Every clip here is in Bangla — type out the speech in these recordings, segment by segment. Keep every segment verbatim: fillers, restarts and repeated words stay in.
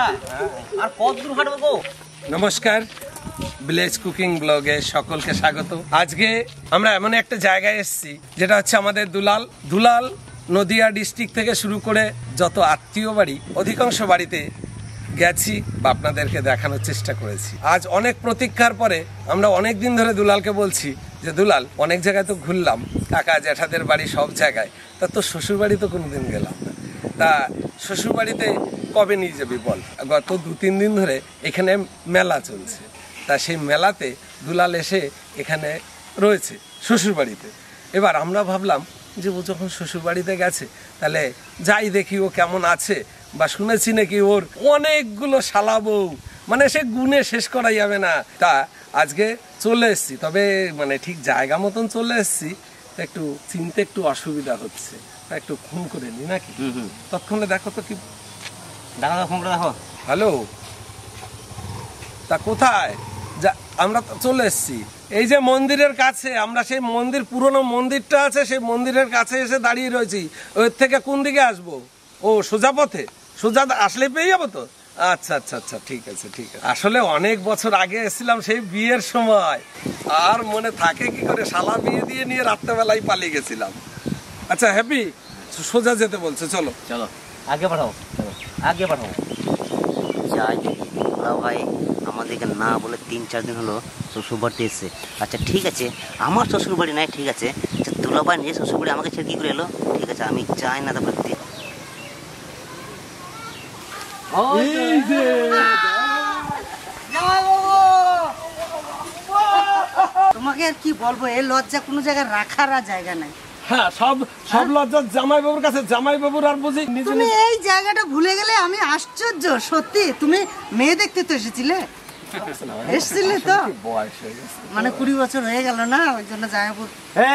আর কত দূর হাঁটবো গো? নমস্কার, ভিলেজ কুকিং ব্লগে সকলকে স্বাগত। আজকে আমরা এমন একটা জায়গায় এসেছি যেটা হচ্ছে আমাদের দুলাল দুলাল নদিয়া ডিস্ট্রিক্ট থেকে শুরু করে যত আত্মীয় বাড়ি, অধিকাংশ বাড়িতে গেছি বা আপনাদেরকে দেখানোর চেষ্টা করেছি। আজ অনেক প্রতীক্ষার পরে আমরা অনেক দিন ধরে দুলালকে বলছি যে দুলাল, অনেক জায়গায় তো ঘুরলাম, কাকা জ্যাঠাদের বাড়ি সব জায়গায়, তা তোর শ্বশুর বাড়ি তো কোনোদিন গেলাম না, তা শ্বশুর বাড়িতে কবে নিয়ে যাবি বল। গত দু তিন দিন ধরে এখানে মেলা চলছে, তা সেই মেলাতে দুলাল এসে এখানে রয়েছে শ্বশুর বাড়িতে। এবার আমরা ভাবলাম যে ও যখন শ্বশুর বাড়িতে গেছে তাহলে যাই দেখি ও কেমন আছে, বা শুনেছি নাকি ওর অনেকগুলো শালা বউ, মানে সে গুণে শেষ করা যাবে না। তা আজকে চলে এসছি, তবে মানে ঠিক জায়গা মতন চলে এসছি, একটু চিনতে একটু অসুবিধা হচ্ছে, একটু ফোন করে নি নাকি। তৎক্ষণে দেখো তো কি, দেখো ফোনটা দেখো। হ্যালো, তা কোথায়? যা আমরা তো চলে এসছি এই যে মন্দিরের কাছে, আমরা সেই মন্দির, পুরনো মন্দিরটা আছে, সেই মন্দিরের কাছে এসে দাঁড়িয়ে রয়েছি। ওর থেকে কোন দিকে আসবো? ও সোজা পথে, সোজা আসলে পেয়ে যাবো তো? আচ্ছা আচ্ছা আচ্ছা, ঠিক আছে ঠিক আছে। আসলে অনেক বছর আগে এসেছিলাম সেই বিয়ের সময়, আর মনে থাকে কি করে, শালা বিয়ে দিয়ে নিয়ে রাত্রেবেলায় পালিয়ে গেছিলাম। আচ্ছা হ্যাপি, সোজা যেতে বলছে, চলো চলো আগে পাঠাও, চলো আগে পাঠাও। যাই দেখি দুলা ভাই আমাদেরকে না বলে তিন চার দিন হলো শ্বশুর বাড়িতে এসছে। আচ্ছা ঠিক আছে, আমার শ্বশুর বাড়ি নাই, ঠিক আছে, দুলা ভাই নিয়ে শ্বশুর বাড়ি আমাকে ছেড়ে কি করে এলো? ঠিক আছে, আমি চাই না তারপর তোমাকে আর কি বলবো, এই লজ্জা কোনো জায়গায় রাখার আর জায়গা নাই। হ্যাঁ, সব সব লজ্জা জামাই বাবুর কাছে। জামাই বাবুর আর বুঝি তুমি এই জায়গাটা ভুলে গেলে আমি আশ্চর্য। সত্যি তুমি মেয়ে দেখতে তো এসেছিলে? এসেছিলে তো, মানে কুড়ি বছর হয়ে গেল না, ওই জন্য জামাই বাবু।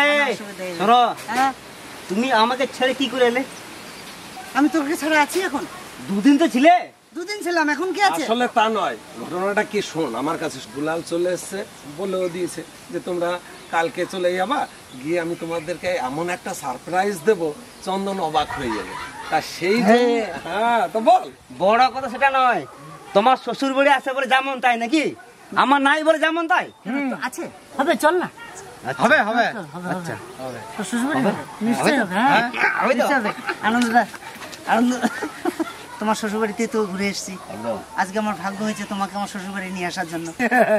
তুমি আমাকে ছেড়ে কি করে এলে? আমি তোকে ছাড়া আছি এখন? দুদিন তো ছিলে। দুদিন ছিলাম, এখন কি আছে? আসলে তা নয়, ঘটনাটা কি শোন, আমার কাছে দুলাল চলে এসছে, বলেও দিয়েছে যে তোমরা কালকে চলে যাবা, গিয়ে আমি তোমাদেরকে এমন একটা সারপ্রাইজ দেব, চন্দন অবাক হয়ে যাবে। তা সেই হ্যাঁ, তো বল। বড় কথা সেটা নয়, তোমার শ্বশুর বাড়ি আছে বলে যেমন তাই নাকি, আমার নাই বলে যেমন তাই আছে। হবে, চল না। হবে হবে আচ্ছা, শ্বশুর বাড়ি নিশ্চয়ই হবে। হ্যাঁ হবে, আনন্দ আনন্দ। তোমার শ্বশুর বাড়িতে তো ঘুরে এসেছি, আজকে আমার ভাগ্য হয়েছে তোমাকে আমার শ্বশুর বাড়ি নিয়ে আসার জন্য।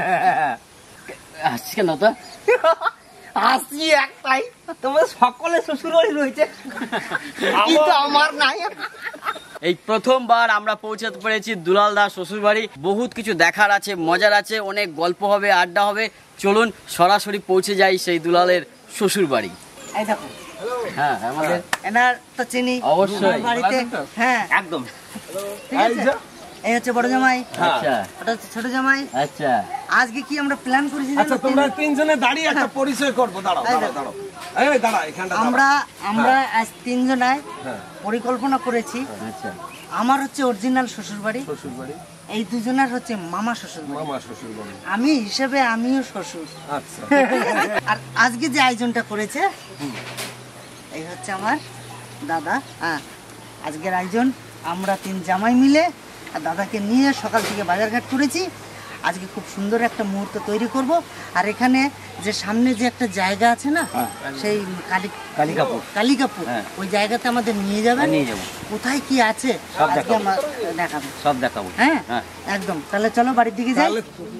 আসছি কেন তো? আসছি একটাই, তোমার সকলে শ্বশুর বাড়ি রয়েছে কিন্তু আমার নাই। এই প্রথমবার আমরা পৌঁছাতে পেরেছি দুলাল দার শ্বশুর বাড়ি। বহুত কিছু দেখার আছে, মজার আছে, অনেক গল্প হবে, আড্ডা হবে। চলুন সরাসরি পৌঁছে যাই সেই দুলালের শ্বশুর বাড়ি। এই দেখো, হ্যাঁ আমাদের এনার তো চিনি অবশ্যই বাড়িতে। হ্যাঁ একদম, ঠিক আছে। এই হচ্ছে বড় জামাই, আচ্ছা ওটা হচ্ছে ছোট জামাই। আচ্ছা আজকে কি আমরা প্ল্যান করেছি? আচ্ছা, তোমরা তিনজনে দাঁড়িয়ে একটা পরিচয় করবো। দাঁড়াও দাঁড়াও দাঁড়াও, এই দাঁড়া, এখানটা আমরা আমরা আজ তিনজনায় পরিকল্পনা করেছি। আচ্ছা, আমার হচ্ছে অরিজিনাল শ্বশুর বাড়ি, শ্বশুর বাড়ি, এই দুজনের হচ্ছে মামা শ্বশুর বাড়ি। মামা শ্বশুর বাড়ি, আমি হিসেবে আমিও শ্বশুর। আচ্ছা। আর আজকে যে আয়োজনটা করেছে, এই হচ্ছে আমার দাদা। হ্যাঁ, আজকের আয়োজন আমরা তিন জামাই মিলে আর দাদাকে নিয়ে সকাল থেকে বাজারঘাট করেছি। আজকে খুব সুন্দর একটা মুহূর্ত তৈরি করব। আর এখানে যে সামনে যে একটা জায়গা আছে না, সেই কালী কালিকাপুর কালিকাপুর ওই জায়গাতে আমাদের নিয়ে যাবেন। নিয়ে যাবো, কোথায় কি আছে সব আজকে আমরা দেখাবো, সব দেখাবো। হ্যাঁ একদম। তাহলে চলো বাড়ির দিকে যাই।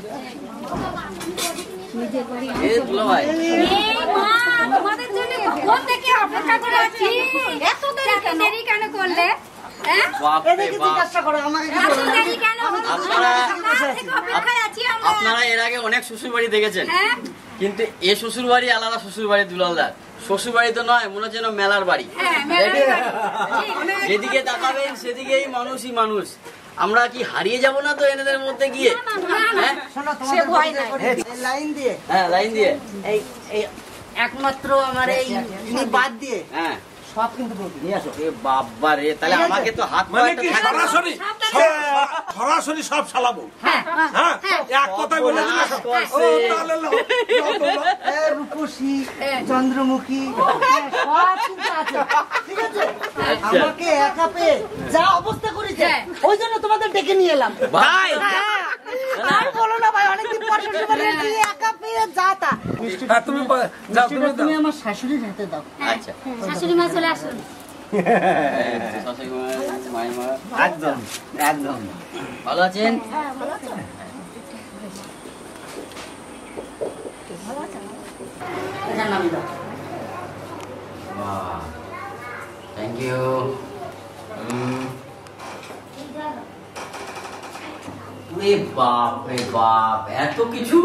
তোমাদের জন্য কখন থেকে অপেক্ষা করে আছি, এত দেরি কেন করলে? আপনারা এর আগে অনেক শ্বশুর বাড়ি দেখেছেন, কিন্তু এ শ্বশুর বাড়ি আলাদা শ্বশুর বাড়ি দুলালদার। শ্বশুর বাড়ি তো নয়, মনে হচ্ছে মেলার বাড়ি। যেদিকে তাকাবেন সেদিকেই মানুষই মানুষ। আমরা কি হারিয়ে যাব না তো এনাদের মধ্যে গিয়ে? লাইন দিয়ে, হ্যাঁ লাইন দিয়ে, এই একমাত্র আমার এই বাদ দিয়ে হ্যাঁ সব কিন্তু নিয়ে আসো। এ বাবা রে, তাহলে আমাকে তো হাত মানে কি সরাসরি সরাসরি সব শালাবো? হ্যাঁ, এক কথাই বলে দিলে সব। ও তাহলে রূপসী, চন্দ্রমুখী সব কিন্তু আছে, ঠিক আছে। আমাকে একা পেয়ে যা অবস্থা করেছে হয়েছে ওই জন্য তোমাদের ডেকে নিয়ে এলাম ভাই হ্যাঁ, আর বলো না ভাই অনেকদিন পর শ্বশুর বাড়ি গিয়ে একা পেয়ে যাতা হ্যাঁ, তুমি প- যাও, তুমি দাও। তুমি আমার শাশুড়ির হাতে দাও আচ্ছা শাশুড়ি মা চলে আসুন। শাশুড়ি মা, মায়ের মা, একদম একদম ভালো আছেন? এটার নাম দাও থ্যাংক ইউ। রে বাপ রে বাপ, এত কিছু!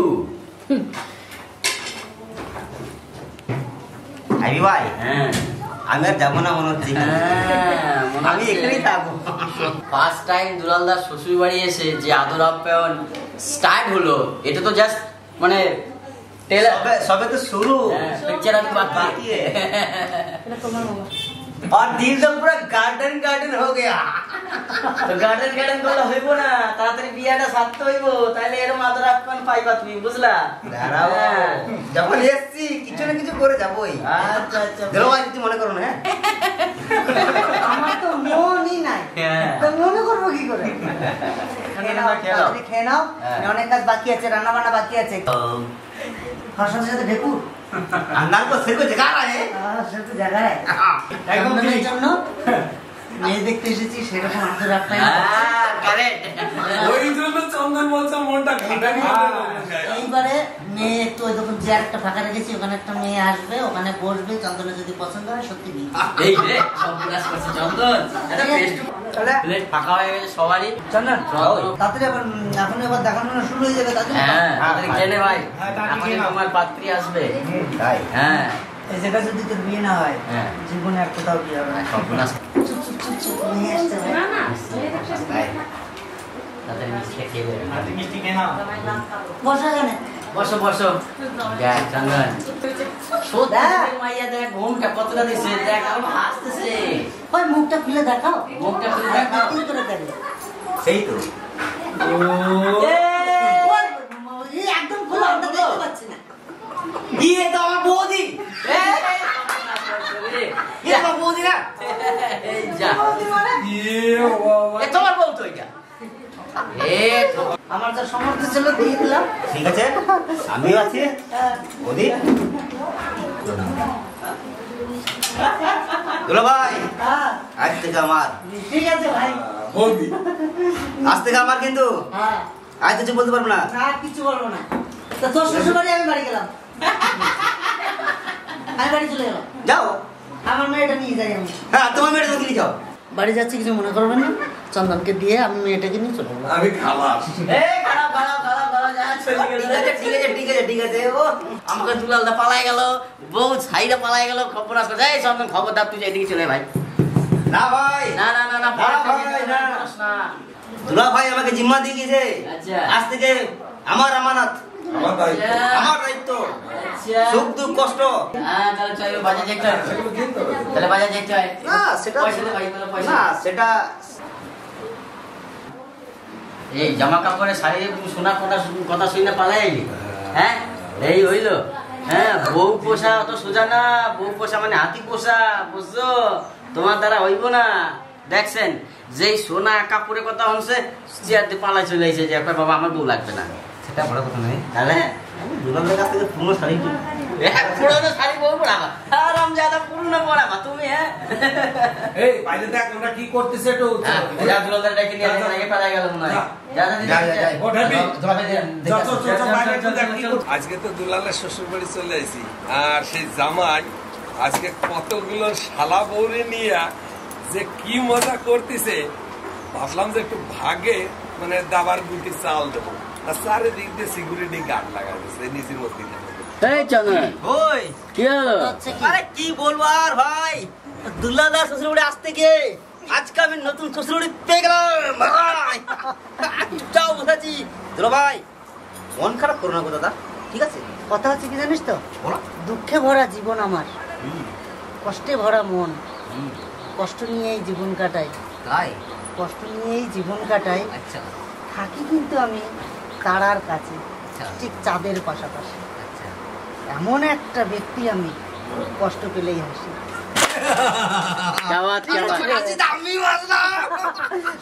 আইবি ভাই, হ্যাঁ আমি আর যাবো না মনে হচ্ছে। আমি এখানেই থাকবো। ফার্স্ট টাইম দুলালদার শ্বশুর বাড়ি এসে যে আদর আপ্যায়ন স্টার্ট হলো, এটা তো জাস্ট মানে টেলার সবে- সবে তো শুরু। পিকচার আমি বাকি बाकी है। এটা তোমার মামা और दिल तो पूरा गार्डन गार्डन हो गया। তো গার্ডেন গার্ডেন করলে হইব না, তাড়াতাড়ি বিয়াটা সারতে হইব, তাহলে এরকম আদর আপ্যায়ন পাইবা তুমি, বুঝলা? দাঁড়াও, হ্যাঁ। যখন এসছি কিছু না কিছু করে যাবোই। আচ্ছা আচ্ছা দেলো ভাই, কিছু মনে করো না, হ্যাঁ? আমার তো মনই নাই হ্যাঁ। তো মনে করবো কি করে খেয়ে নাও, খেয়ে নাও। তাড়াতাড়ি খেয়ে নাও হ্যাঁ। অনেক কাজ বাকি আছে রান্না বান্না বাকি আছে খাওয়ার সাথে সাথে ঢেকুর अंदर को सिर को जगा रहा है। আহ, সে তো জায়গায় একদম চন্দনের ঠিক। জন্য মেয়ে দেখতে এসেছি সেরকম আদর আপ্যায়ন হ্যাঁ কারেক্ট। ওই জন্য চন্দন বলছে মনটা ঘাটাঘাটি হয়ে যায়। এইবারে মেয়ে একটু ওই দেখুন চেয়ারটা ফাঁকা রেখেছি ওখানে একটা মেয়ে আসবে ওখানে বসবে চন্দনের যদি পছন্দ হয় সত্যি বিয়ে এই রে সব বিনাশ করছে চন্দন, এটা পেস্ট তাহলে প্লেট ফাঁকা হয়ে গেছে সবারই। চন্দন চল। তাড়াতাড়ি আবার উম, এখন এবার দেখানো শুরু হয়ে যাবে তাদের হ্যাঁ তাড়াতাড়ি খেয়ে নে ভাই, এখন তোমার পাত্রী আসবে। তাই হ্যাঁ এই জায়গা যদি তোর বিয়ে না হয় হ্যাঁ। জীবনে আর কোথাও বিয়ে হবে না সব বিনাশ। চুপ চুপ চুপ চুপ নিয়ে আসতে হবে না না ছেলে দেখতে আসুন। তাড়াতাড়ি মিষ্টি খেয়ে নেবে। বসা জানে বসো বসো। দেখ চন্দন, সত্যি মাইয়া দেখ ঘুমটা কতটা দিছে, দেখ আমার হাসতেছে। ওই মুখটা খুলে দেখাও মুখটা খুলে দেখাও। কি করে দেখবে সেই তো। ওই, এই একদম খোলা আমরা দেখতে পাচ্ছি না ये तो আমার বৌদি। ये तो আমার বৌদি না। এই যা, ইয়ে বাবা। এ তোমার বউ তো এটা। এ তো আমার যা সমর্থ ছিল দিয়ে দিলাম ঠিক আছে, আমিও আছি বৌদি। দুলা ভাই, হ্যাঁ আজ থেকে আমার, ঠিক আছে ভাই বৌদি। আজ থেকে আমার কিন্তু হ্যাঁ আজ কিছু বলতে পারবো না। না কিছু বলবো না তা তোর শ্বশুর বাড়ি আমি বাড়ি গেলাম আমি বাড়ি চলে গেলাম যাও। আমার মেয়েটা নিয়ে যাই আমি হ্যাঁ, তোমার মেয়েটা তো নিয়ে যাও। বাড়ি যাচ্ছি কিছু মনে করবেন না চন্দনকে দিয়ে আমি মেয়েটাকে নিয়ে চলে গেলাম আমি খালাস। এ খারাপ খারাপ খারাপ খারাপ যা চলে গেল। ঠিক আছে ঠিক আছে ঠিক আছে ঠিক আছে। ও আমাকে দুলালদা পালাই গেল, বউ ছাইরা পালাই গেল, খবর আসবে। এই চন্দন খবরদার তুই এদিকে চলে ভাই। না ভাই, না না না না না, ভাই, না। না। দুলা ভাই আমাকে জিম্মা দিয়ে দিয়েছে। আচ্ছা। আজ থেকে আমার আমানত, আমার তাই। আমার দায়িত্ব, আচ্ছা। সুখ দুঃখ কষ্ট। হ্যাঁ তাহলে চল বাজার যেতে হয়। তাহলে বাজার যেতে হয়। না সেটা পয়সা দে ভাই, তাহলে পয়সা না দে। সেটা এই জামা কাপড়ে শাড়ি সোনা কথা কথা শুনে পালাই আইলি, হ্যাঁ এই হইলো। হ্যাঁ বউ পোষা অত সোজা না, বউ পোষা মানে হাতি পোষা, বুঝছো? তোমার দ্বারা হইব না। দেখছেন যেই সোনা কাপড়ের কথা হচ্ছে চেয়ার দিয়ে পালাই চলে এসে যে একবার বাবা আমার বউ লাগবে না। সেটা বড় কথা নয়। তাহলে আমি দুলালের কাছ থেকে পুরো শাড়ি কিনি। হ্যাঁ, পুরোনো শাড়ি বউ পরাবা, আরাম জাদা পুরনো পরাবা তুমি। হ্যাঁ এই বাইরে দেখ আমরা কি করতেছে একটু। হ্যাঁ, যা দুলালদার ডেকে নিয়ে আগে আগে পালাই গেল মনে হয়। যা যা যা, যা, যা। ওঠ, হাবি। দেখে চল, আসো। চল, চল, চল, বাইরে একটু দেখ কি করতে- আজকে তো দুলালের শ্বশুর বাড়ি চলে আসি আর সেই জামাই আজকে কতগুলো শালা বউরে নিয়ে যে কি মজা করতেছে, ভাবলাম যে একটু ভাগে মানে দাবার গুটি চাল দেবো আর চারিদিক দিয়ে সিকিউরিটি গার্ড লাগা দিচ্ছে নিজের মধ্যে। এই চন্দন ওই কি হলো? হচ্ছে কি আরে কি বলবো আর ভাই, দুলাদার শ্বশুর বাড়ি আসতে গিয়ে আজকে আমি নতুন শ্বশুর বাড়ি পেয়ে গেলাম ভাই। চুপচাপ বসেছি। দুলা ভাই মন খারাপ করো না গো দাদা, ঠিক আছে? কথা হচ্ছে কি জানিস তো বলো। দুঃখে ভরা জীবন আমার কষ্টে ভরা মন কষ্ট নিয়েই জীবন কাটাই তাই? কষ্ট নিয়েই জীবন কাটাই আচ্ছা থাকি কিন্তু আমি তারার কাছে আচ্ছা ঠিক চাঁদের পাশাপাশি আচ্ছা। এমন একটা ব্যক্তি আমি কষ্ট পেলেই হাসি চাওয়াত চাওয়াত। আমি বাসলাম।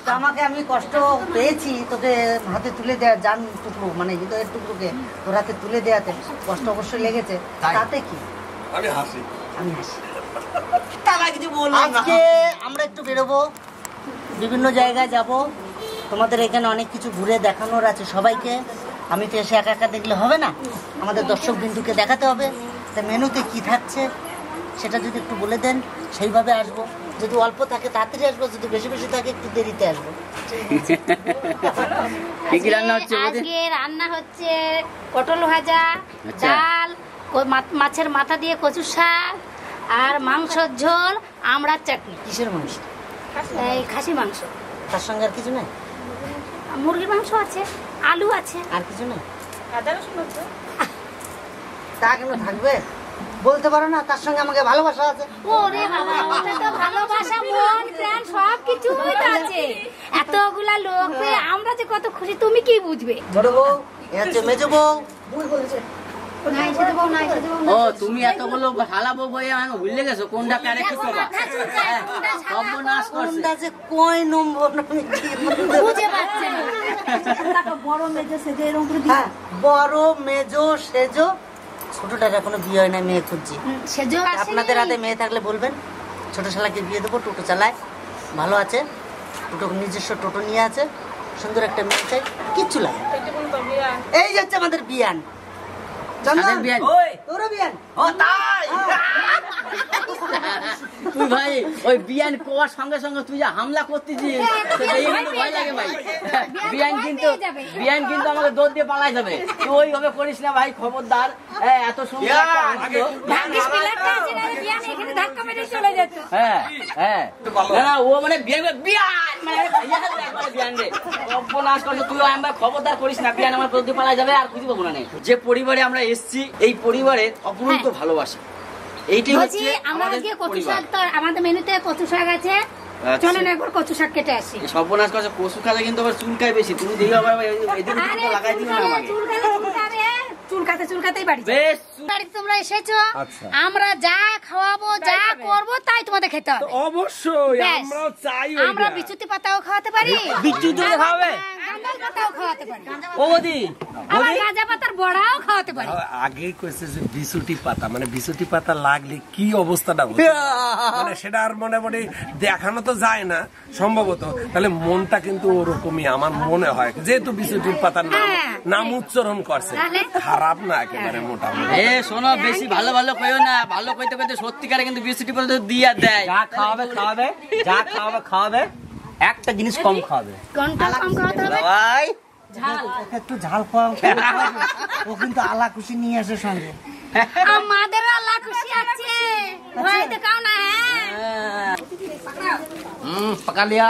তা আমাকে আমি কষ্ট পেয়েছি তোকে হাতে তুলে দেওয়া জান টুকরো মানে হৃদয়ের টুকরোকে তোর হাতে তুলে দেওয়াতে কষ্ট অবশ্যই লেগেছে, তাতে কি আমি হাসি আমি হাসি। তারা কিছু বললাম না। আজকে আমরা একটু বেরোবো, বিভিন্ন জায়গায় যাব, তোমাদের এখানে অনেক কিছু ঘুরে দেখানোর আছে সবাইকে। আমি তো এসে একা একা দেখলে হবে না, আমাদের দর্শক বিন্দুকে দেখাতে হবে। তা মেনুতে কি থাকছে সেটা যদি একটু বলে দেন সেইভাবে আসবো। যদি অল্প থাকে তাড়াতাড়ি আসবো, যদি বেশি বেশি থাকে একটু দেরিতে আসবো। কি কি রান্না হচ্ছে? আজকে রান্না হচ্ছে পটল ভাজা, আচ্ছা। ডাল, কো- মা- মাছের মাথা দিয়ে কচু শাক আর মাংসের ঝোল, আমড়ার চাটনি। কিসের মাংস? এই খাসি মাংস, তার সঙ্গে আর কিছু নাই? মুরগির মাংস আছে, আলু আছে। আর কিছু নাই? তা কেন থাকবে? বলতে পারো না তার সঙ্গে আমাকে ভালোবাসা আছে। ওরে বাবা, ওটা তো ভালোবাসা, মন প্রাণ সব কিছুই তো আছে। এতগুলা লোক পেয়ে আমরা যে কত খুশি তুমি কি বুঝবে। বড় বউ, এ হচ্ছে মেজো বউ। নাই সে দেবো, নাই সে দেবো, ও তুমি এতগুলো হালাবো বই আমি ভুলে গেছো কোনটা ক্যারেক্টার করবা? সর্বনাশ করছে। কোনটা যে কয় নম্বর আমি কি বলবো? বুঝে পাচ্ছে না। বড় মেজো সেজো এরকম করে দিই। হ্যাঁ, বড় মেজো সেজো, ছোটটার এখনো বিয়ে হয় না, মেয়ে খুঁজছি। সেজো আসেনি। আপনাদের হাতে মেয়ে থাকলে বলবেন, ছোট শালাকে বিয়ে দেবো, টোটো চালায়, ভালো আছে, টোটো নিজস্ব টোটো নিয়ে আছে, সুন্দর একটা মেয়ে চাই, কিচ্ছু লাগে না। এই যাচ্ছে আমাদের বিয়ান। চন্দন, কাদের বিয়ান? ওই তোরও বিয়ান। ও তাই তুই ভাই ওই বিয়ান কোয়ার সঙ্গে সঙ্গে তুই যে হামলা করতেছিস সেটাই কিন্তু ভয় লাগে ভাই। বিয়ান কিন্তু বিয়ান কিন্তু আমাকে দৌড় দিয়ে পালাই যাবে, তুই ওইভাবে করিস না ভাই, খবরদার। হ্যাঁ, এত সুন্দর একটা আসলো। ভাগ্যিস পিলারটা আছে না, বিয়ান এখানে ধাক্কা মেরে চলে যেত। হ্যাঁ হ্যাঁ, না না, ও মানে বিয়ান বিয়ান মানে ভাইয়া হাতে একবারে বিয়ান রে সর্বনাশ করছে। তুই আমার খবরদার করিস না, বিয়ান আমার দৌড় দিয়ে পালাই যাবে, আর খুঁজে পাবো না। যে পরিবারে আমরা এসেছি এই পরিবারের অপূর্ব ভালোবাসা, এইটাই বলছি হচ্ছে আমরা আমাদের আজকে কচু পরিবার। শাক, তো আমাদের মেনুতে কচু শাক আছে, আচ্ছা। চলেন একবার কচু শাক কেটে আসি। এই সর্বনাশ করছে, পশু খালে কিন্তু আবার চুলকায় বেশি। তুমি দেখি আবার এদিকে আরে লাগাই দিও না আমাকে। চুলকালে চুলকাবে, চুলকাতে চুলকাতেই বাড়ি যাবে। বেশ, বাড়িতে তোমরা এসেছো, আচ্ছা। আমরা যা খাওয়াবো যা করবো তাই তোমাদের খেতে হবে। অবশ্যই ব্যাস। আমরাও চাই আমরা বিচুতি পাতাও খাওয়াতে পারি, বিচুতি পাতা খাওয়াবে? গাঁদাল পাতাও খাওয়াতে পারি, ও বৌদি, আবার গাঁজা পাতার বড়াও খাওয়াতে পারি। আগেই কইছে যে বিছুটি পাতা, মানে বিছুটি পাতা লাগলে কি অবস্থাটা হবে, মানে সেটা আর মোটামুটি দেখানো তো যায় না সম্ভবত, তাহলে মনটা কিন্তু ওরকমই আমার মনে হয়, যেহেতু বিছুটির পাতার নাম নাম উচ্চারণ করছে, খারাপ না একেবারে মোটামুটি। এ শোনো, বেশি ভালো ভালো কইও না, ভালো কইতে কইতে সত্যিকারে কিন্তু বিস্কুটি পর্যন্ত দিয়া দেয়। যা খাওয়াবে খাওয়াবে, যা খাওয়াবে খাওয়াবে, একটা জিনিস কম খাওয়াবে। ঘন্টা কম খাওয়াতে হবে। ভাই ওকে একটু ঝাল খাওয়া, ও কিন্তু আলা খুশি নিয়ে আসে সঙ্গে। আমাদের আল্লাহ খুশি আছে, ভয় দেখাও না। হ্যাঁ, হুম, পাকা লিয়া।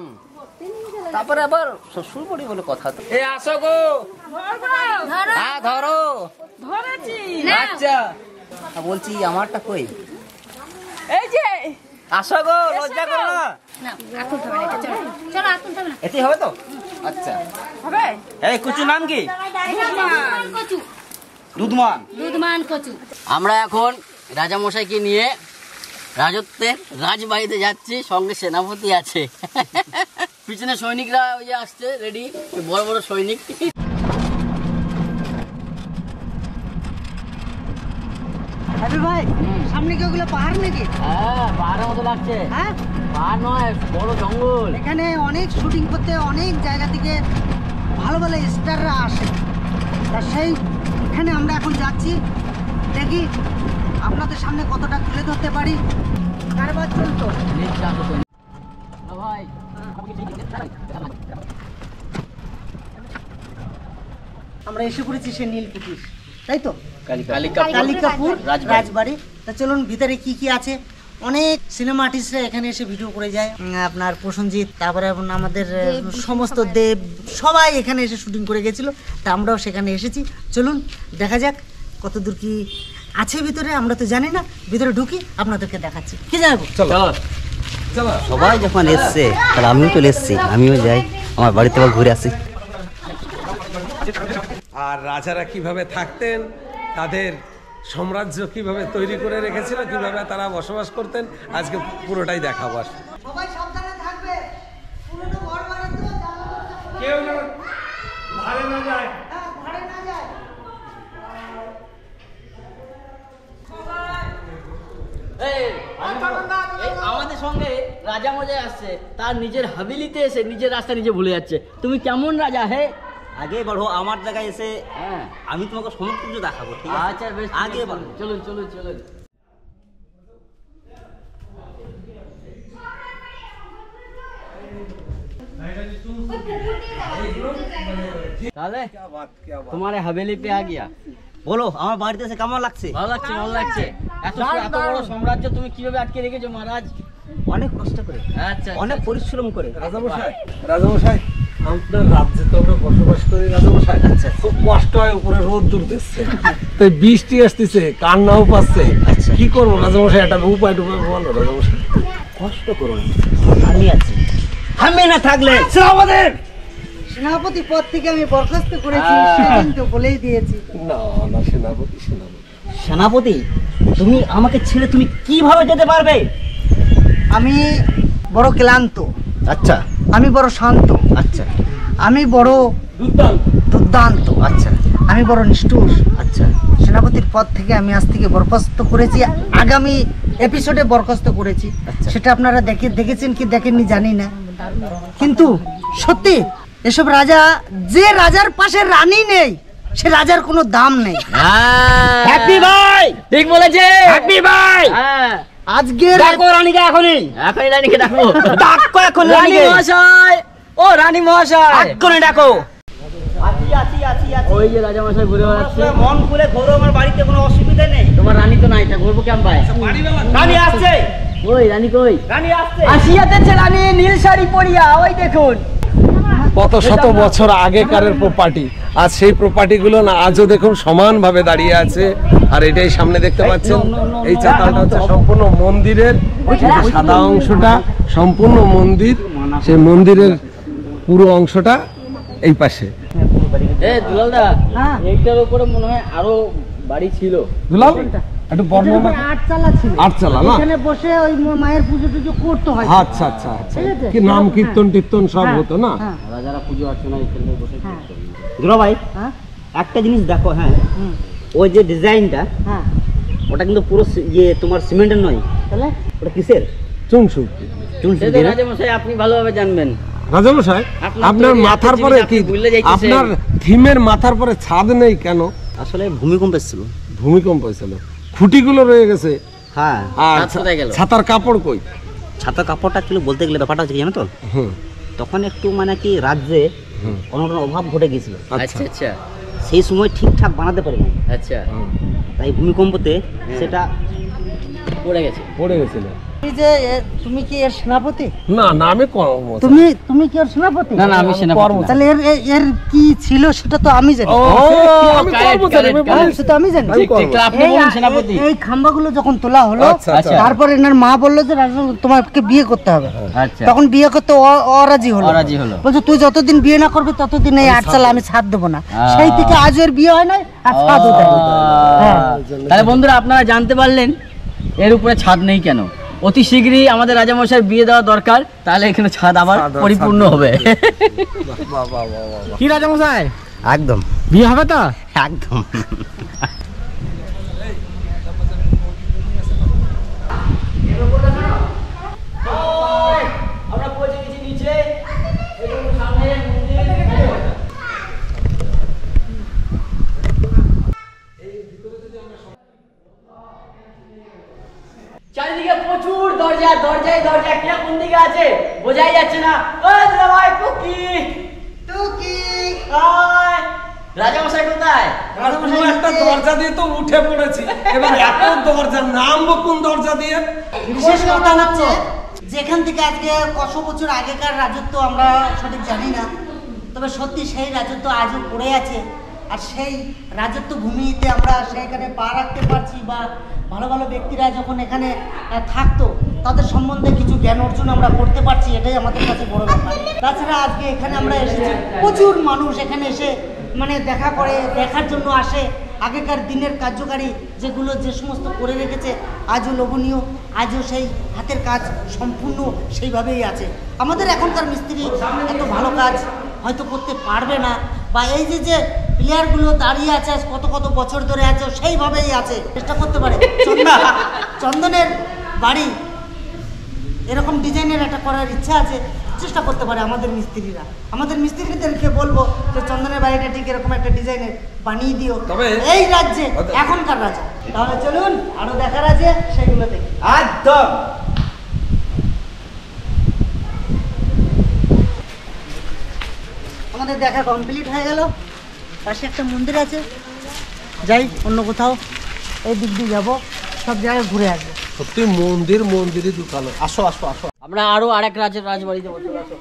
তারপরে আবার শ্বশুর বাড়ি বলে কথা তো। এ আসো গো, ধরো। হ্যাঁ ধরো। নাও। আচ্ছা বলছি আমারটা কই? এই যে আসো গো, লজ্জা করো না। নাও, আতুন খাবে না এটা, চলো। চলো, আতুন খাবে না। এতেই হবে তো? আচ্ছা এই কুচু নাম কি? দুধমান কচু, দুধমান। দুধমান কচু। আমরা এখন রাজামশাইকে নিয়ে রাজত্বের রাজবাড়িতে যাচ্ছি, সঙ্গে সেনাপতি আছে। পিছনে সৈনিকরা ওই যে আসছে রেডি, বড় বড় সৈনিক। হ্যাপি ভাই, সামনে কি ওগুলো পাহাড় নাকি? হ্যাঁ, পাহাড়ের মতো লাগছে। হ্যাঁ, পাহাড় নয়, বড় জঙ্গল। এখানে অনেক শুটিং করতে অনেক জায়গা থেকে ভালো ভালো স্টাররা আসে, তা সেই এখানে আমরা এখন যাচ্ছি, দেখি আপনাদের সামনে কতটা তুলে ধরতে পারি। কারবার চলতো। ভাই আমরা এসে পড়েছি সে নীলকুঠির, তাই তো? কালিকাপুর কালিকাপুর রাজবাড়ি। রাজবাড়ি। তা চলুন ভিতরে কি কি আছে। অনেক সিনেমা আর্টিস্টরা এখানে এসে ভিডিও করে যায়, উম, আপনার প্রসেনজিৎ, তারপরে আপনার আমাদের আহ, সমস্ত দেব সবাই এখানে এসে শুটিং করে গেছিল, তা আমরাও সেখানে এসেছি। চলুন দেখা যাক কতদূর কি আছে ভিতরে, আমরা তো জানি না, ভিতরে ঢুকি আপনাদেরকে দেখাচ্ছি। কি যাবো? চলো সবাই যখন এসছে তাহলে আমিও চলে এসছি, আমিও যাই আমার বাড়িতে আবার ঘুরে আসি। আর রাজারা কিভাবে থাকতেন, তাদের সাম্রাজ্য কিভাবে তৈরি করে রেখেছিল, কিভাবে তারা বসবাস করতেন, আজকে পুরোটাই দেখাবো। সবাই সাবধানে থাকবে, পুরনো বড় কেউ যেন ধারে না যায়। হ্যাঁ, ঘরে না যায়। এই, এই, আমাদের সঙ্গে রাজা মজায় আসছে, তার নিজের হাবিলিতে এসে নিজের রাস্তা নিজে ভুলে যাচ্ছে। তুমি কেমন রাজা হে? আগে বাড়ো, আমার জায়গায় এসে হ্যাঁ, আমি তোমাকে সমস্ত কিছু দেখাবো, ঠিক আছে? আচ্ছা বেশ, আগে বাড়ো। চলুন চলুন চলুন। তাহলে তোমারে হাভেলি পে আ গিয়া। বলো আমার বাড়িতে এসে কেমন লাগছে? ভালো লাগছে, ভালো লাগছে। এত এত বড় সাম্রাজ্য তুমি কিভাবে আটকে রেখেছো মহারাজ? অনেক কষ্ট করে, আচ্ছা, অনেক পরিশ্রম করে। রাজামশাই, রাজামশাই, আপনার রাজ্যে তো আমরা বসবাস করি রাজামশাই। আচ্ছা। খুব কষ্ট হয়, উপরে রোদ দূর দিচ্ছে, তাই বৃষ্টি আসতেছে, কান্নাও পাচ্ছে। আচ্ছা। কি করবো রাজামশাই, একটা উপায় টুপায় বলো রাজামশাই। কষ্ট করো না, আমি আছি। আমি না থাকলে আমাদের সেনাপতি পদ থেকে আমি বরখাস্ত করেছি, আহ। সেদিন তো বলেই দিয়েছি। না না, সেনাপতি সেনাপতি সেনাপতি, তুমি আমাকে ছেড়ে তুমি কিভাবে যেতে পারবে? আমি বড় ক্লান্ত, আচ্ছা আমি বড় শান্ত, আচ্ছা আমি বড় দুর্দান্ত। দুর্দান্ত, আচ্ছা আমি বড় নিষ্ঠুর। আচ্ছা সেনাপতির পদ থেকে আমি আজ থেকে বরখাস্ত করেছি, আগামী এপিসোডে বরখাস্ত করেছি। আচ্ছা। সেটা আপনারা দেখে দেখেছেন কি দেখেননি জানি না, কিন্তু সত্যি এসব রাজা, যে রাজার পাশে রানী নেই সে রাজার কোনো দাম নেই। হ্যাপি ভাই, ঠিক বলেছে। হ্যাপি ভাই, হ্যাঁ, আজকে ডাকো রানীকে এখনই, এখনই রানীকে ডাকবো। ডাকো এখন রানী রানীকে, মহাশয়, ও রানী মহাশয়, এক্ষুনি ডাকো। আছি আছি আছি আছি। ওই যে রাজা মহাশয় ঘুরে বেড়াচ্ছে। আসলে মন খুলে ঘোরো, আমার বাড়িতে কোনো অসুবিধা নেই। তোমার রানী তো নাই, তা ঘুরবো কেমন পায়? রানী আসছে, ওই রানী কই? রানী আসছে। আসিয়াতেছে রানী নীল শাড়ি পরিয়া, ওই দেখুন। কত শত বছর আগেকারের প্রপার্টি, আর সেই প্রপার্টি গুলো না আজও দেখুন সমানভাবে দাঁড়িয়ে আছে। আর এটাই সামনে দেখতে পাচ্ছেন, এই চাতালটা হচ্ছে সম্পূর্ণ মন্দিরের, এই যে সাদা অংশটা সম্পূর্ণ মন্দির, সেই মন্দিরের পুরো অংশটা এই পাশে। এ দুলালদা, হ্যাঁ। এইটার উপরে মনে হয় আরো বাড়ি ছিল। দুলাল একটু বর্ণনা। আটচালা ছিল, আটচালা না? এখানে বসে ওই মায়ের পুজো টুজো করতে হয়। আচ্ছা আচ্ছা আচ্ছা, ঠিক আছে। কি নাম কীর্তন টীর্তন সব হতো না? হ্যাঁ, রাজারা পুজো অর্চনা এখানে বসে হ্যাঁ, দুলা ভাই, হ্যাঁ, একটা জিনিস দেখো, হ্যাঁ হুম, ওই যে ডিজাইনটা, হ্যাঁ, ওটা কিন্তু পুরো সি- ইয়ে তোমার সিমেন্টের নয়, তাহলে ওটা কিসের? চুনসুক। চুন সে তো রাজা মশাই আপনি ভালোভাবে জানবেন। রাজামশাই, আপনার আপনার তৈরি মাথার এত পরে জিনিস কি আপনি ভুলে যাইতেছেন। আপনার থিমের মাথার পরে ছাদ নেই কেন? আসলে ভূমিকম্প এসেছিল। ভূমিকম্প হয়েছিল, খুঁটিগুলো রয়ে গেছে। হ্যাঁ, আর ছাদ কোথায় গেল? ছাতার কাপড় কই? ছাতা কাপড়টা ছিল বলতে গেলে ব্যাপারটা হচ্ছে কি জানো তো, হুম, তখন একটু মানে কি রাজ্যে হুম। অনটন অভাব ঘটে গিয়েছিল, আচ্ছা আচ্ছা আচ্ছা সেই সময় ঠিকঠাক বানাতে পারিনি, আচ্ছা, হুম, তাই ভূমিকম্পতে সেটা পড়ে গেছে। পড়ে গেছিল। এই যে এ- তুমি কি এর সেনাপতি? না না, আমি কর্মচারী। তুমি তুমি কি এর সেনাপতি? না না, আমি সেনাপতি না। তাহলে এর এর- এর কি ছিল সেটা তো আমি জানি। ও, আমি correct, কর্মচারী, আমি correct, হ্যাঁ, বলছি। সেটা আমি জানি। ঠিক ঠিক, তাহলে আপনি এই- বলুন সেনাপতি। এই- এই খাম্বাগুলো যখন তোলা হলো, আচ্ছা, আচ্ছা। তারপর এনার মা বললো যে রাজা তোমাকে বিয়ে করতে হবে। আচ্ছা, তখন বিয়ে করতে অ- অরাজি হলো। অরাজি হলো। বলছে তুই যতদিন বিয়ে না করবি ততদিন এই আটচালা আমি ছাদ দেবো না। আহ। সেই থেকে আজও এর বিয়ে হয় নাই, আর ছাদও দেয় না। হ্যাঁ। তাহলে বন্ধুরা আপনারা জানতে পারলেন এর উপরে ছাদ নেই কেন। অতি শীঘ্রই আমাদের রাজামশাই বিয়ে দেওয়া দরকার, তাহলে এখানে ছাদ আবার ছাদ, পরিপূর্ণ ছাদ। হবে। বাহ, বাহ, বাহ, বাহ। কি রাজামশাই, একদম বিয়ে হবে তো? একদম। আমরা পৌঁছে গেছি নিচে, একদম সামনে মন্দির। চারিদিকে প্রচুর দরজা, দরজায় দরজা, কে কোন দিকে আছে বোঝাই যাচ্ছে না। ও দাদা ভাই, টুকি হাই, রাজামশাই কোথায়? আর পুরো একটা দরজা দিয়ে তো উঠে পড়েছি, এবার এত দরজা, নামবো কোন দরজা দিয়ে? বিশেষ কথা হচ্ছে যেখান থেকে আজকে কশো বছর আগেকার রাজত্ব আমরা সঠিক জানি না, তবে সত্যি সেই রাজত্ব আজও পড়ে আছে। আর সেই রাজত্ব ভূমিতে আমরা সেখানে পা রাখতে পারছি, বা ভালো ভালো ব্যক্তিরা যখন এখানে আহ, থাকতো তাদের সম্বন্ধে কিছু জ্ঞান অর্জন আমরা করতে পারছি, এটাই আমাদের কাছে বড় ব্যাপার। তাছাড়া আজকে এখানে আমরা এসেছি, প্রচুর মানুষ এখানে এসে মানে দেখা করে, দেখার জন্য আসে। আগেকার দিনের কার্যকারী যেগুলো যে সমস্ত করে রেখেছে আজও লোভনীয়, আজও সেই হাতের কাজ সম্পূর্ণ সেইভাবেই আছে। আমাদের এখনকার মিস্ত্রি এত ভালো কাজ হয়তো করতে পারবে না, বা এই যে যে প্লেয়ারগুলো দাঁড়িয়ে আছে আজ কত কত বছর ধরে আছে সেইভাবেই আছে, চেষ্টা করতে পারে। চন্দন চন্দনের বাড়ি এরকম ডিজাইনের একটা করার ইচ্ছা আছে, চেষ্টা করতে পারে আমাদের মিস্ত্রিরা। আমাদের মিস্ত্রিদেরকে বলবো যে চন্দনের বাড়িটা ঠিক এরকম একটা ডিজাইনের বানিয়ে দিও এই রাজ্যে এখনকার রাজা। তাহলে চলুন আরো দেখার আছে সেগুলো দেখি। একদম। আমাদের দেখা কমপ্লিট হয়ে গেল। পাশে একটা মন্দির আছে, যাই অন্য কোথাও এই দিক দিয়ে যাবো, সব জায়গায় ঘুরে আসবো। সত্যি মন্দির মন্দিরই দুকালো। আসো আসো আসো। আমরা আরো আরেক রাজের রাজবাড়ি যাবো, চলে আসো।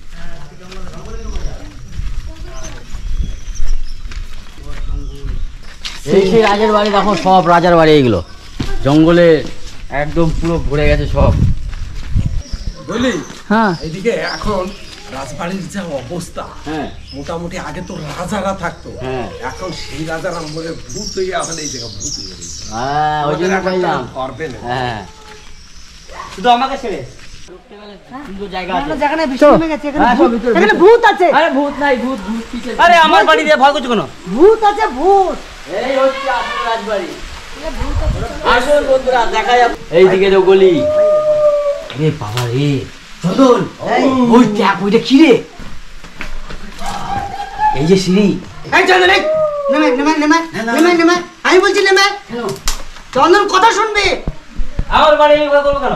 এই সেই রাজের বাড়ি দেখো, সব রাজার বাড়ি এগুলো, জঙ্গলে একদম পুরো ভরে গেছে সব। বলি হ্যাঁ এদিকে এখন রাজবাড়ির যা অবস্থা, হ্যাঁ মোটামুটি আগে তো রাজারা থাকতো, হ্যাঁ। এখন সেই রাজারা মনে ভূত হয়ে এখন এই জায়গা ভূত হয়ে গেছে। হ্যাঁ ওই জন্য বললাম। পারবে না। হ্যাঁ শুধু আমাকে ছেড়ে সুন্দর জায়গা আছে। আমরা যেখানে বৃষ্টি নেমে গেছে, এখানে হ্যাঁ, সব ভিতরে, এখানে ভিতরে। ভূত আছে। আরে ভূত নাই, ভূত ভূত পিছে। আরে আমার বাড়ি দিয়ে ভয় করছো কেন? ভূত আছে ভূত। এই হচ্ছে আসল রাজবাড়ি। আসল বন্ধুরা দেখা যাবে এইদিকে তো গলি। আরে বাবা রে চন্দন, ওই দেখ ওইটা কি রে? এই যে সিঁড়ি। এই চন্দন এই নেমে নেমে নেমে নেমে নেমে আমি বলছি নেমে। চন্দন কথা শুনবে। আমার বাড়ি এই ভয় করবো কেন?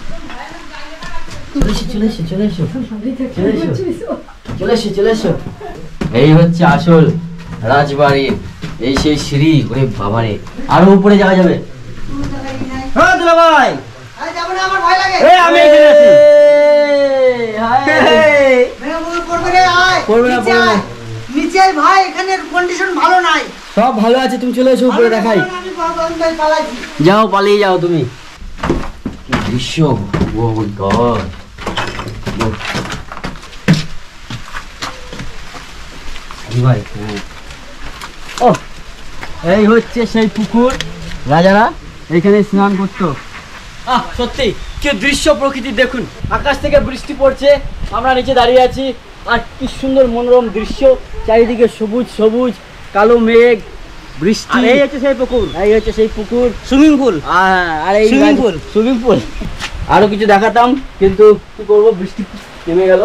চলে এসো চলে এসো চলে এসো চলে এসো চলে এসো চলে এসো। এই হচ্ছে আসল রাজবাড়ি, এই সেই সিঁড়ি। ওরে বাবা রে, আরো উপরে যাওয়া যাবে। হ্যাঁ দুলা ভাই, আরে যাবো না, আমার ভয় লাগে। এই আমি এখানে আছি। হায়। এই, ভেঙে ভেঙে পড়বে রে, আয় পড়বে না, নিচে পড়বে না। আয়। নিচে আয় ভাই, এখানের কন্ডিশন ভালো নাই। সব ভালো আছে, তুমি চলে এসো উপরে দেখাই। আমি ভগবান ভাই পালাইছি। যাও পালিয়ে যাও তুমি। কি দৃশ্য, ও মাই গড। ভাই হ্যাঁ। ও এই হচ্ছে সেই পুকুর, রাজারা এখানে স্নান করতো। আহ সত্যি কি দৃশ্য প্রকৃতির, দেখুন আকাশ থেকে বৃষ্টি পড়ছে, আমরা নিচে দাঁড়িয়ে আছি, আর কি সুন্দর মনোরম দৃশ্য, চারিদিকে সবুজ সবুজ, কালো মেঘ, বৃষ্টি। আর এই হচ্ছে সেই পুকুর, এই হচ্ছে সেই পুকুর, সুইমিং পুল। আর এই Swimming pool। Swimming pool. আরো কিছু দেখাতাম কিন্তু কি করবো, বৃষ্টি নেমে গেল।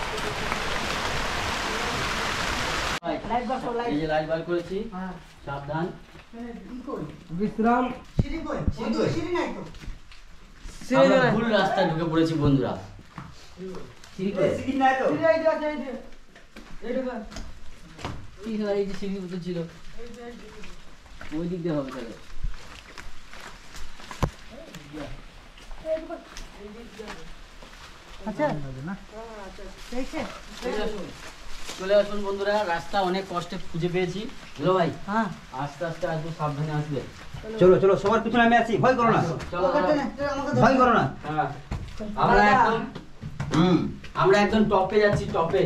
এই যে লাইট বার করেছি, সাবধান। বিশ্রাম। সিঁড়ি কই? ওদিকে সিঁড়ি নাই তো। আমরা ভুল রাস্তায় ঢুকে পড়েছি বন্ধুরা। সিঁড়ি কই? সিঁড়ি নাই তো। সিঁড়ি এই যে আছে, এই যে। এই ঢোকা। কি হলো, এই যে সিঁড়ির মতো ছিল, ওই দিক দিয়ে হবে তাহলে। আচ্ছা না এইছে। চলে আসুন, চলে আসুন বন্ধুরা, রাস্তা অনেক কষ্টে খুঁজে পেয়েছি। হ্যালো ভাই, হ্যাঁ আস্তে আস্তে আসবো, সাবধানে আসবে। চলো চলো, সবার পিছনে আমি আছি, ভয় করো না, চলো আমাকে চলো। দে, আমাকে দে। ভয় করো না। হ্যাঁ, আমরা একদম হুম, আমরা একদম টপে যাচ্ছি, টপে।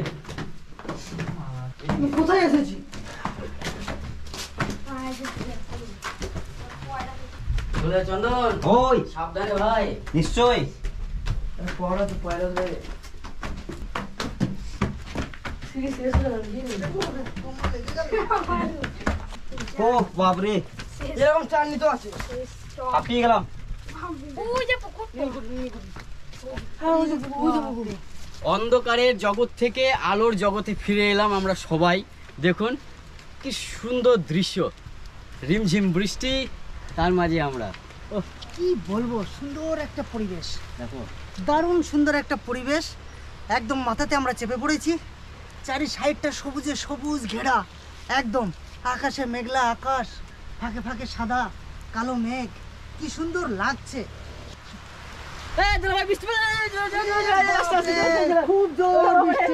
আমি কোথায় এসেছি? চলে চন্দন, ওই সাবধানে ভাই। নিশ্চয়। পড়া তো পয়লা ধরে। ও বাপরে, এরকম চাটনি তো আছে। হাঁপিয়ে গেলাম। অন্ধকারের জগৎ থেকে আলোর জগতে ফিরে এলাম আমরা সবাই। দেখুন কি সুন্দর দৃশ্য, রিমঝিম বৃষ্টি, তার মাঝে আমরা। ওহ, কি বলবো, সুন্দর একটা পরিবেশ, দেখো দারুণ সুন্দর একটা পরিবেশ। একদম মাথাতে আমরা চেপে পড়েছি, চারি সাইডটা সবুজে সবুজ ঘেরা, একদম আকাশে মেঘলা আকাশ, ফাঁকে ফাঁকে সাদা কালো মেঘ, কি সুন্দর লাগছে। খুব জোর বৃষ্টি।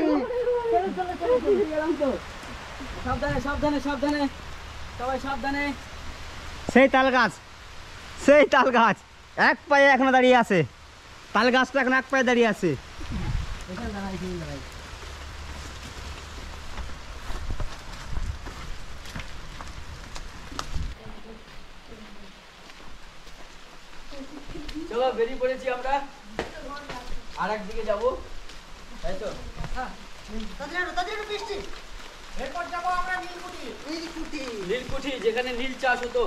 সাবধানে সাবধানে সাবধানে সবাই সাবধানে। সেই তাল গাছ, সেই তাল গাছ এক পায়ে এখনো দাঁড়িয়ে আছে, তাল গাছটা এখন এক পায়ে দাঁড়িয়ে আছে। চলো বেরিয়ে পড়েছি আমরা, আর একদিকে যাবো, তাই তো। এরপর যাবো আমরা নীলকুঠি। নীলকুঠি যেখানে নীল চাষ হতো।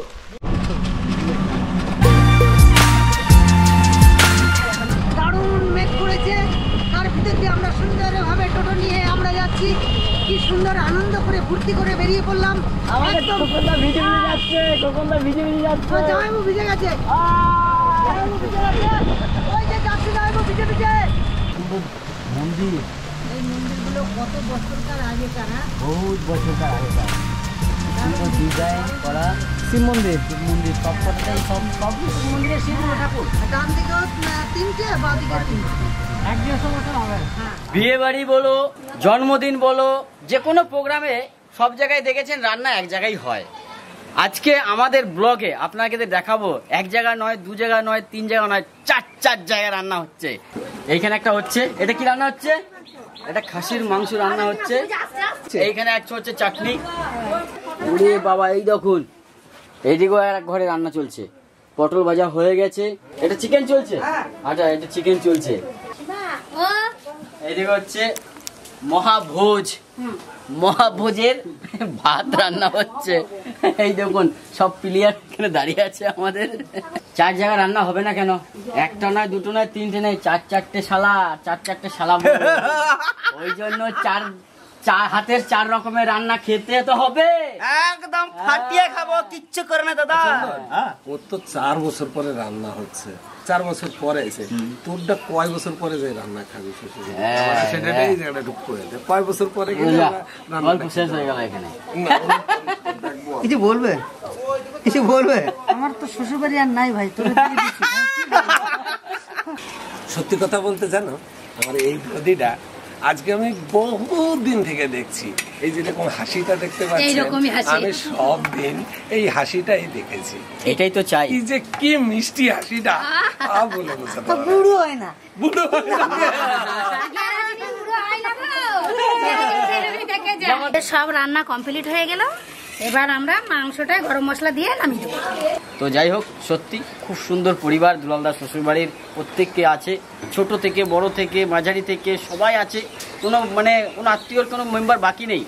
দারুণ মেঘ করেছে, তার ভিতর দিয়ে আমরা সুন্দরভাবে টোটো নিয়ে আমরা যাচ্ছি। কি সুন্দর আনন্দ করে ফুর্তি করে বেরিয়ে পড়লাম। একদম ভিজে ভিজে যাচ্ছে, কোকনদা ভিজে ভিজে যাচ্ছে। জামাইবাবু ভিজে গেছে, জামাইবাবু ভিজে গেছে। ওই যে যাচ্ছে জামাইবাবু ভিজে ভিজে। মন্দির, এই মন্দিরগুলো কত বছরকার আগেকার, হ্যাঁ? বহুত বছরকার আগেকার ডিজাইন করা শিব মন্দির। শিব মন্দির সব কটাই সব সব শিব মন্দিরের শিব ঠাকুর। ডান দিকেও আহ, তিনটে, বাঁ দিকে তিনটে। এক দেড়শো বছর হবে। বিয়ে বাড়ি বলো, জন্মদিন বলো, যে কোনো প্রোগ্রামে সব জায়গায় দেখেছেন রান্না এক জায়গায় হয়। আজকে আমাদের ব্লগে আপনাকে দেখাবো এক জায়গা নয়, দু জায়গা নয়, তিন জায়গা নয়, চার চার জায়গায় রান্না হচ্ছে। এইখানে একটা হচ্ছে, এটা কি রান্না হচ্ছে? এটা খাসির মাংস রান্না হচ্ছে। এইখানে একটা হচ্ছে চাটনি। ওরে বাবা, এই দেখুন এইদিকেও এক ঘরে রান্না চলছে। পটল ভাজা হয়ে গেছে। এটা চিকেন চলছে। আচ্ছা, এটা চিকেন চলছে। এইদিকে হচ্ছে মহাভোজ, মহাভোজের ভাত রান্না হচ্ছে। এই দেখুন সব প্লেয়ার এখানে দাঁড়িয়ে আছে আমাদের। চার জায়গা রান্না হবে না কেন? একটা নয়, দুটো নয়, তিনটে নয়, চার চারটে শালা, চার চারটে শালা। ওই জন্য চার চার হাতের চার রকমের রান্না খেতে তো হবে। একদম ফাটিয়ে খাবো, কিচ্ছু করে না দাদা। ওর তো চার বছর পরে রান্না হচ্ছে, চার বছর পরে এসে তোরটা কয় বছর পরে যে রান্না খাবি শ্বশুর সেটাই জায়গাটা ঢুক করে দেয়। কয় বছর পরে গল্প শেষ হয়ে গেল এখানে। কিছু বলবে, কিছু বলবে? আমার তো শ্বশুরবাড়ি আর নাই ভাই, তোর সত্যি কথা বলতে জানো, আমার এই নদীটা আজকে আমি বহুত দিন থেকে দেখছি। এই যেরকম হাসিটা দেখতে পাচ্ছি, আমি সব দিন এই হাসিটাই দেখেছি। এটাই তো চাই। এই যে কি মিষ্টি হাসিটা, তা বলে বোঝাতে পারবো না। বুড়ো হয় না, বুড়ো হয় না। সব রান্না কমপ্লিট হয়ে গেল, এবার আমরা মাংসটা গরম মশলা দিয়ে নামিয়ে দেবো। তো যাই হোক, সত্যি খুব সুন্দর পরিবার দুলালদার শ্বশুরবাড়ির। প্রত্যেককে আছে, ছোট থেকে বড় থেকে মাঝারি থেকে সবাই আছে। কোনো মানে কোনো আত্মীয়র কোনো মেম্বার বাকি নেই।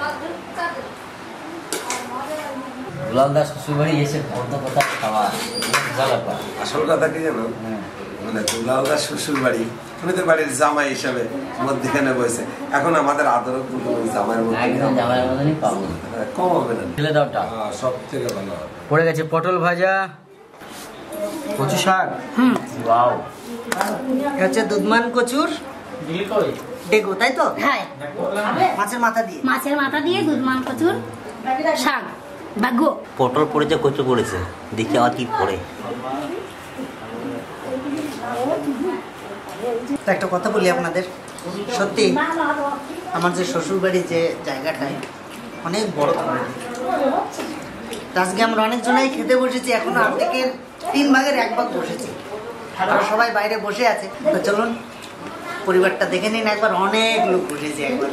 দুলালদার শ্বশুরবাড়ি এসে বদ্ধ কথা খাওয়া। আসল কথা কি জানো, মানে দুলালদার শ্বশুর বাড়ি, উনি তো বাড়ির জামাই হিসাবে মধ্যখানে বসে। এখন আমাদের আদরও কিন্তু জামাইয়ের মধ্যে জামাইয়ের মতনই পাবো, কম হবে না। ঢেলে দাওটা সব থেকে ভালো হবে। পড়ে গেছে পটল ভাজা, কচু শাক। হুম, ওয়াও। হচ্ছে দুধমান কচুর ডেগো, তাই তো? হ্যাঁ, মাছের মাথা দিয়ে, মাছের মাথা দিয়ে দুধমান কচুর শাক ভাগ্য। পটল পড়েছে, কচু পড়েছে, দেখি আবার কি পড়ে। একটা কথা বলি আপনাদের, সত্যি আমার যে শ্বশুরবাড়ি যে জায়গাটায় অনেক বড় খাবার। আজকে আমরা অনেকজনাই খেতে বসেছি, এখনো অর্ধেকের তিন ভাগের এক ভাগ বসেছি, আর সবাই বাইরে বসে আছে। তো চলুন পরিবারটা দেখে নিন একবার, অনেক লোক বসেছে একবার।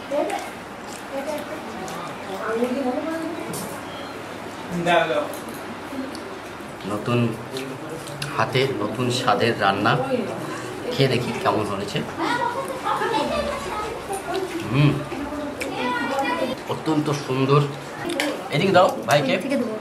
নতুন হাতে নতুন স্বাদের রান্না, খেয়ে দেখি কেমন হয়েছে। হুম, অত্যন্ত সুন্দর। এদিকে দাও ভাইকে।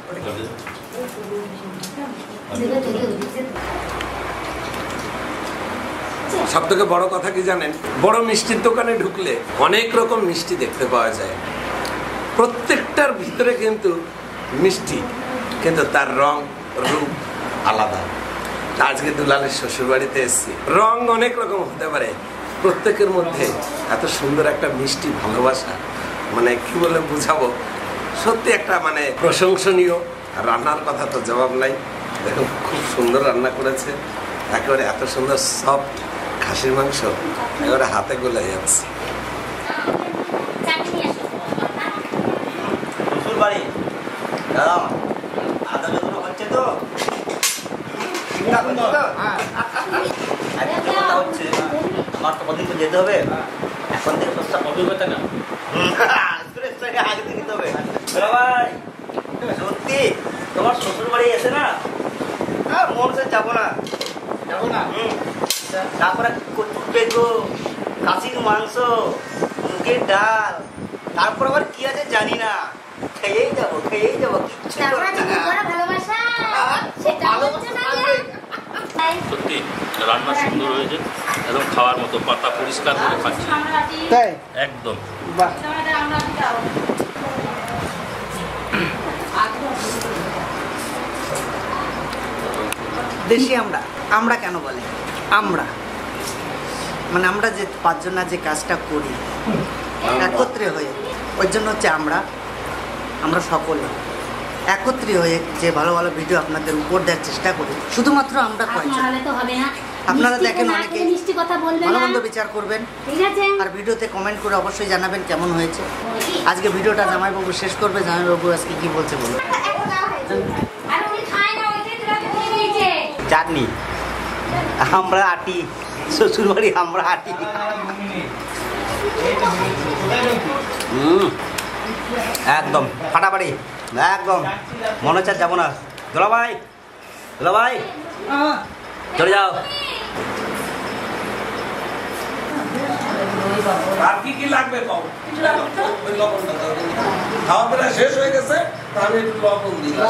সব থেকে বড় কথা কি জানেন, বড় মিষ্টির দোকানে ঢুকলে অনেক রকম মিষ্টি দেখতে পাওয়া যায়। প্রত্যেকটার ভিতরে কিন্তু মিষ্টি, কিন্তু তার রং রূপ আলাদা। আজকে দুলালের শ্বশুর বাড়িতে এসেছি, রং অনেক রকম হতে পারে, প্রত্যেকের মধ্যে এত সুন্দর একটা মিষ্টি ভালোবাসা, মানে কি বলে বুঝাবো, সত্যি একটা মানে প্রশংসনীয়। রান্নার কথা তো জবাব নাই। দেখুন খুব সুন্দর রান্না করেছে, একেবারে এত সুন্দর সফট খাসির মাংস একেবারে হাতে গলে যাচ্ছে। শ্বশুর বাড়ি দাদা, আদা যত্ন হচ্ছে তো, হচ্ছে আমার তো কদিন তো যেতে হবে, এখন থেকে সস্তা অভিজ্ঞতা না, আগে থেকে নিতে হবে। ভাই সত্যি তোমার শ্বশুর বাড়ি এসে না মন সে যাবো না, যাবো না। তারপরে কচু বেগো, খাসির মাংস, মুগের ডাল, তারপর আবার কি আছে জানি না, খেয়েই যাবো খেয়েই যাবো কিচ্ছু তারপরে করবে যে না। বড় ভালোবাসা সেটা হচ্ছে না যে সত্যি রান্না সুন্দর হয়েছে, এবং খাওয়ার মতো, পাতা পরিষ্কার করে খাচ্ছি তাই একদম। বাহ দেশি আমরা আমরা কেন বলে আমরা মানে আমরা যে পাঁচজনা যে কাজটা করি একত্রে হয়ে, ওই জন্য হচ্ছে আমরা আমরা সকলে একত্রে হয়ে যে ভালো ভালো ভিডিও আপনাদের উপর দেওয়ার চেষ্টা করি। শুধুমাত্র আমরা কয়েকজন, আপনারা তো হবে না, আপনারা মিষ্টি দেখেন না অনেকে খেলে মিষ্টি কথা বলবে ভালো না, মন্দ বিচার করবেন ঠিক আছে? আর ভিডিওতে কমেন্ট করে অবশ্যই জানাবেন কেমন হয়েছে। আজকে ভিডিওটা জামাইবাবু শেষ করবে। জামাইবাবু আজকে কি বলছে বলুন। আর উনি খায় না, ওইটাই তোরা খেয়ে নিয়েছে। চাটনি আমরা আটি, শ্বশুর বাড়ি আমরা আটি। হুম একদম ফাটাফাটি, একদম মনে হচ্ছে আর যাবো না। দোলা ভাই, দোলা ভাই চলে যাও। আর কি কি লাগবে কম? ওই লবণটা দাও। খাওয়া দাওয়া শেষ হয়ে গেছে, তাহলে একটু লবণ দিলাম।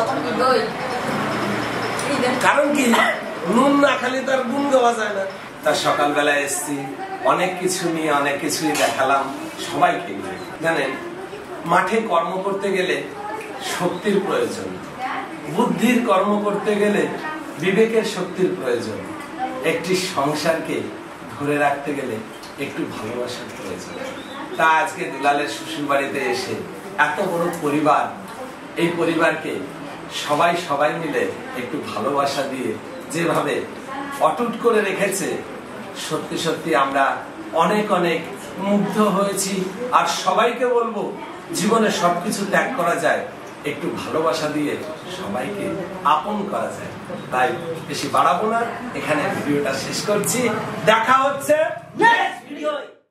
কারণ কি, নুন না খালি তার গুণ গাওয়া যায় না। তার সকালবেলা এসছি, অনেক কিছু নিয়ে অনেক কিছুই দেখালাম সবাইকে নিয়ে। জানেন, মাঠে কর্ম করতে গেলে শক্তির প্রয়োজন, বুদ্ধির কর্ম করতে গেলে বিবেকের শক্তির প্রয়োজন, একটি সংসারকে ধরে রাখতে গেলে একটু ভালোবাসার প্রয়োজন। তা আজকে দুলালের শ্বশুর বাড়িতে এসে এত বড় পরিবার, এই পরিবারকে সবাই সবাই মিলে একটু ভালোবাসা দিয়ে যেভাবে অটুট করে রেখেছে, সত্যি সত্যি আমরা অনেক অনেক মুগ্ধ হয়েছি। আর সবাইকে বলবো, জীবনে সবকিছু ত্যাগ করা যায়, একটু ভালোবাসা দিয়ে সবাইকে আপন করা যায়। তাই বেশি বাড়াবো না, এখানে ভিডিওটা শেষ করছি। দেখা হচ্ছে নেক্সট ভিডিও।